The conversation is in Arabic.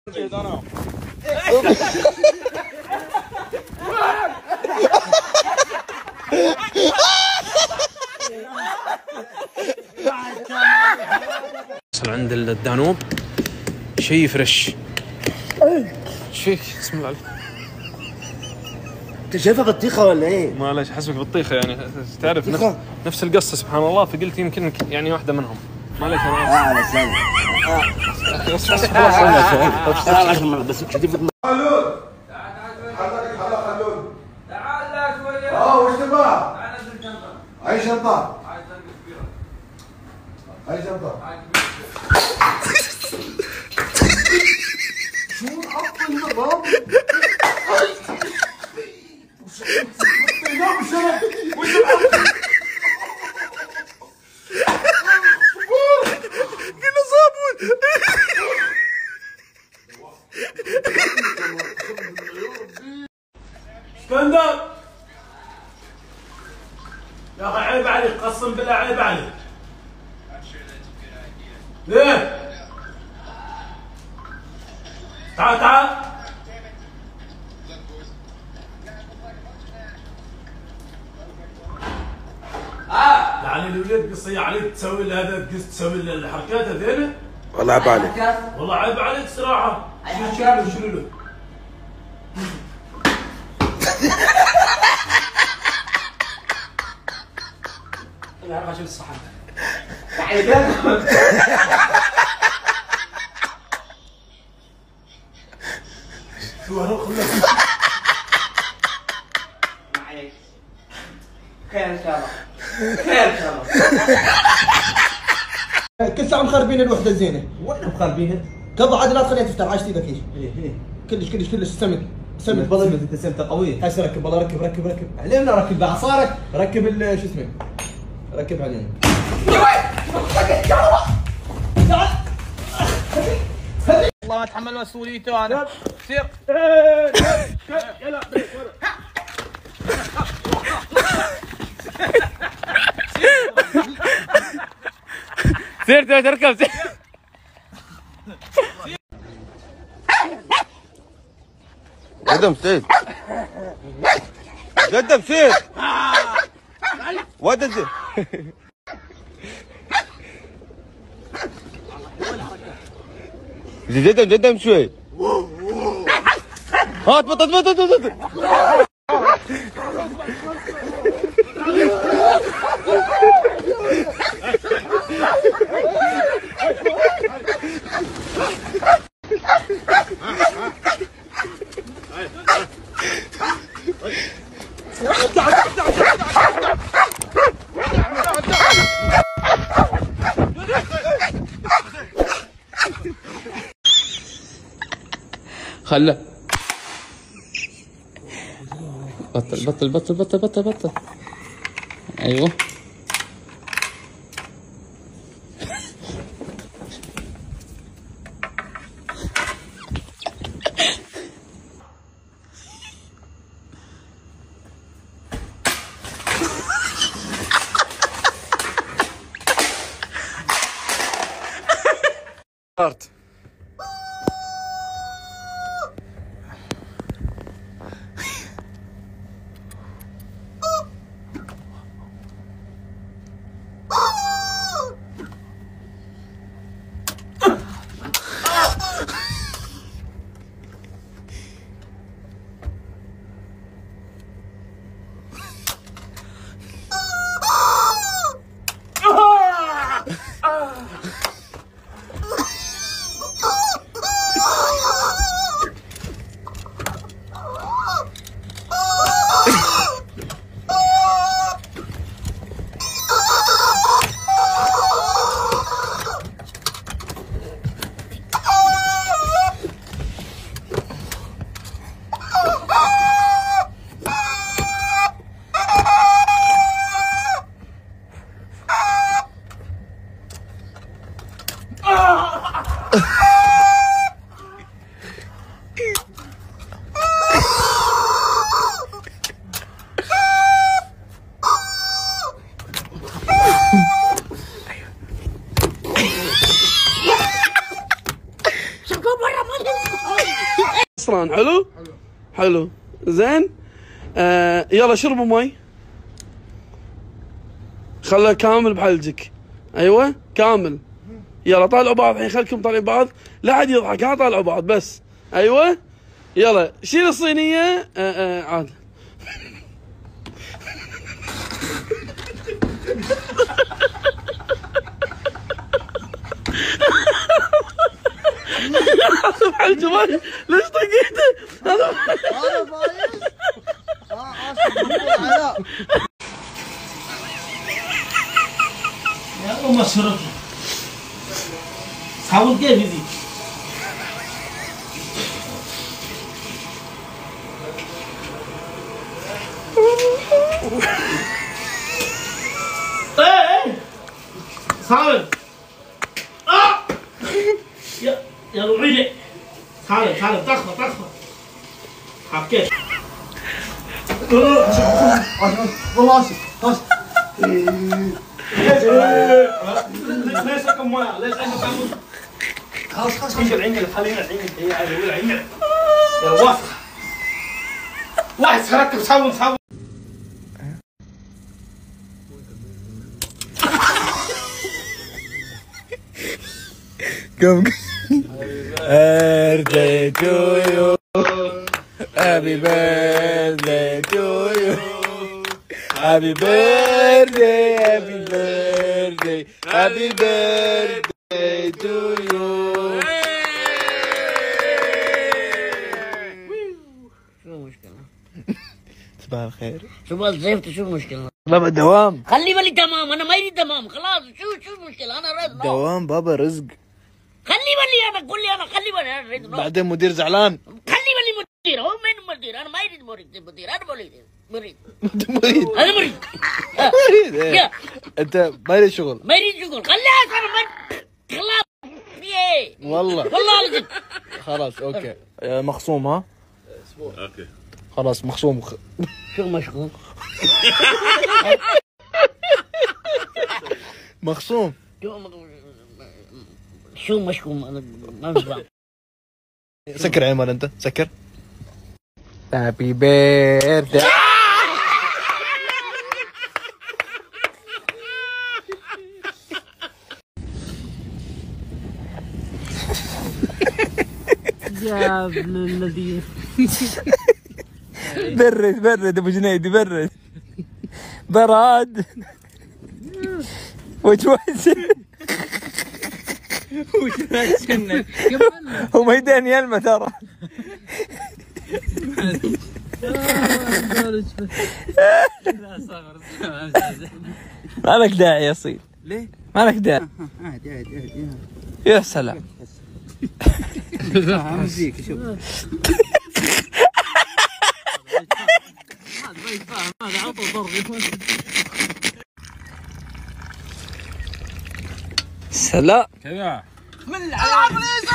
وصل عند الدانوب شيء فريش. ايش فيك؟ بسم الله عليك. انت شايفها بطيخه ولا ايه؟ معلش حسبك بطيخه يعني تعرف نفس القصه سبحان الله، فقلت يمكن يعني واحده منهم. معلش انا على سلام. بس خلود حضرتك خلود تعال لا شويه. وش تبغى؟ تعال نزل شنطه. اي شنطه؟ عايز شنطه كبيره. اي شنطه؟ شو العطل النظام؟ كنا صابون. اسكندر يا اخي عيب عليك، قسم بالله عيب عليك. ليه؟ تعال تعال. يعني الولاد قصي عليك تسوي له هذا، تسوي له الحركات هذيلا. والله عيب عليك. والله عيب عليك صراحه. شنو له؟ لا شوف الصحن. شو هذا خلاص. معليش خير ان شاء الله، خير ان شاء الله. كل ساعة مخربين الوحدة الزينة. وين مخربينها؟ قبل عاد لا تخليها تفتح، عايش ايدك ايش؟ ايه كلش سمك والله انت سمته قوي. هسه ركب والله ركب عليه. من ركب بعصارك، ركب شو اسمه، ركب عليه. والله ما اتحمل مسؤوليته انا. سير يلا سير تركب سير. قدم سيد. قدم سيد. وات از قدم شوي. هات بطل. خله بطل. ايوه الخسران. حلو؟ حلو زين. يلا شربوا مي، خله كامل بحلجك. ايوه كامل. يلا طالعوا بعض الحين، خلكم طالعين بعض، لا حد يضحك، ها طالعوا بعض بس. ايوه يلا شيل الصينيه. عاد بحلجه ماي، ليش طقيته؟ هذا فايز. علاء يا ما شربت صابون كيف يزيد؟ ايه صابون. يا ربعيني صابون تخفى حكيت. والله اسف. ليش رقم مويه؟ ليش عندك صابون؟ خلاص ايش العنقل؟ خلينا العنقل هي هذه ولا عنقل؟ يا وسخ. واحد ركب صابون. قم. Birthday to you. Happy birthday to you. Happy birthday, happy birthday, happy birthday to you. شو المشكلة؟ صباح الخير. شو بالزفت شو المشكلة؟ بابا دوام. خلي بالي تمام، أنا ما يريد تمام خلاص. شو المشكلة؟ أنا رد نو. دوام بابا رزق. خلي بالي أنا، قول لي أنا خلي بالي أنا رد نو. بعدين مدير زعلان. خلي بالي مدير، هو مين مدير؟ أنا ما يريد مدير، أنا مريد. انت مريض. أنا مريد. مريض إيه؟ يا. انت ما يريد شغل. ما يريد شغل، خليها أصلا خلاص. والله والله لازم. خلاص اوكي. مخصوم ها؟ اوكي خلاص مخصوم. شو مشغول؟ مخصوم. شو مشكوم؟ انا ما بفهم. سكر عين مال انت سكر. هابي بيرثداي. يا ابن الذين. برد ابو جنيدي برد. براد. وجوز. هو ميدان يلمع ترى. ما لك داعي يا صيد. ليه؟ ما لك داعي. عادي يا سلام. امزيك شوف. هذا عطى ضرب. سلام. كذا من العب